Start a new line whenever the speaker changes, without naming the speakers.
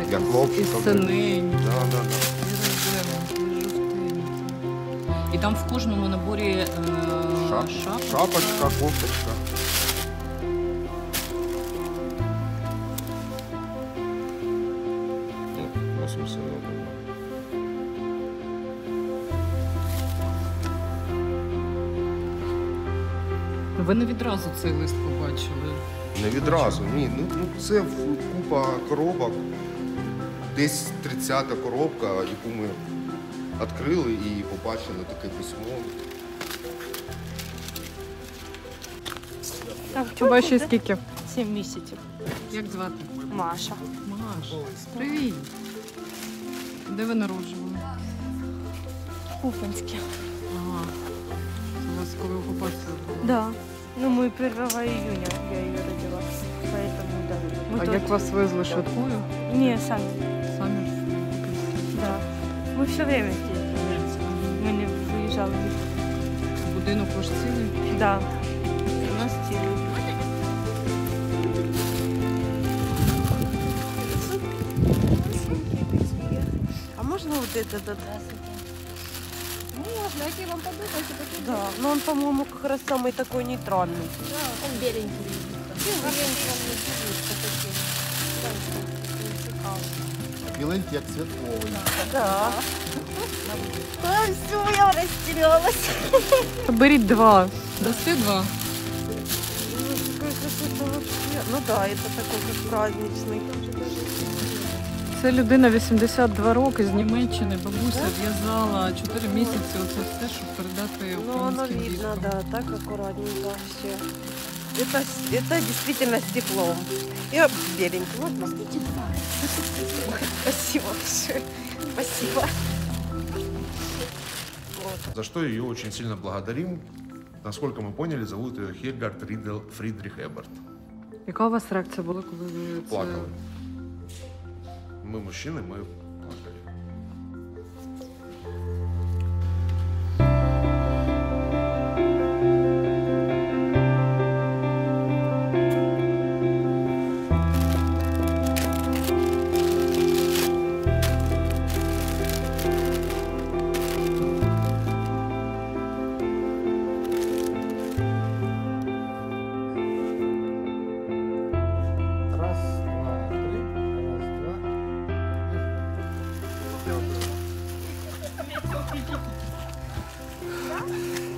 для хлопчиків.
І синенькі,
Да, да, да.
і рожевенькі, і жовтенькі. І там в кожному наборі
Шапочка, кофточка. Ну, 80 долларов.
Ви не відразу цей лист побачили.
Не відразу, ні. Ну, це купа коробок. Десь 30-та коробка, яку ми відкрили і побачили таке письмо.
Тебе ще скільки?
7 місяців.
Як звати?
Маша.
Маша. Привіт. Де ви народжували?
Купинське.
Ага. У вас коли окупація була?
Да. Ну, мы 1 июня я ее родила. Поэтому, да. Мы
А
тут-
як вас везли швидкою?
Не, сами.
Самі?
Да. Мы все время здесь были. Мы не выезжали.
Будинок ваш цілий?
Да. У нас теле.
А можно вот этот?
Можно, какие вам подумайте, какие
Да, но он, по-моему, как раз самый такой нейтральный.
он беленький.
Біленький, як святковий.
Да. А, все, я растерялась.
Беріть два. Дасте два?
Ну, какой-то вообще... Ну да, это такой как праздничный.
Це людина 82 роки з Німеччини, бабуся в'язала 4 місяці. Оце все, щоб передати
Ну, оно
українським
видно,
діткам.
да, так аккуратненько вообще. Это действительно с теплом. Я беленький. Вот, возьмите два. Спасибо большое. Спасибо.
За что ее очень сильно благодарим. Насколько мы поняли, зовут ее Хельгард Фридрих Эберт.
Яка у вас реакція була, коли ви це...
Плакали. Мы мужчины, мы плакали.
Раз, два, три. Раз, два.